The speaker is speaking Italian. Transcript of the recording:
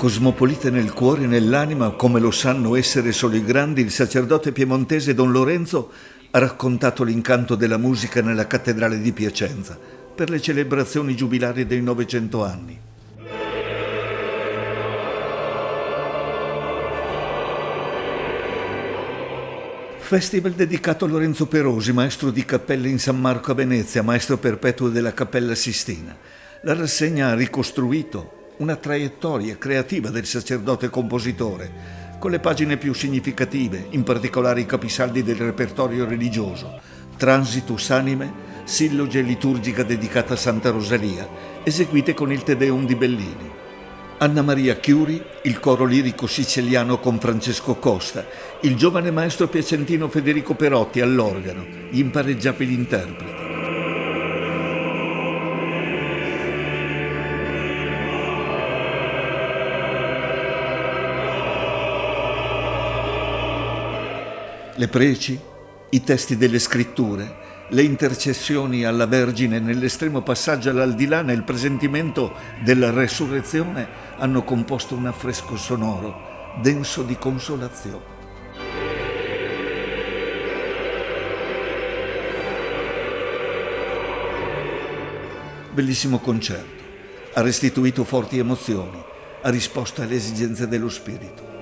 Cosmopolita nel cuore e nell'anima, come lo sanno essere solo i grandi, il sacerdote piemontese Don Lorenzo ha raccontato l'incanto della musica nella cattedrale di Piacenza per le celebrazioni giubilari dei 900 anni. Festival dedicato a Lorenzo Perosi, maestro di cappella in San Marco a Venezia, maestro perpetuo della Cappella Sistina. La rassegna ha ricostruito una traiettoria creativa del sacerdote compositore, con le pagine più significative, in particolare i capisaldi del repertorio religioso, Transitus Anime, silloge liturgica dedicata a Santa Rosalia, eseguite con il Te Deum di Bellini. Anna Maria Chiuri, il coro lirico siciliano con Francesco Costa, il giovane maestro piacentino Federico Perotti all'organo, gli impareggiabili interpreti. Le preci, i testi delle scritture, le intercessioni alla Vergine nell'estremo passaggio all'aldilà nel presentimento della resurrezione hanno composto un affresco sonoro denso di consolazione. Bellissimo concerto, ha restituito forti emozioni, ha risposto alle esigenze dello spirito.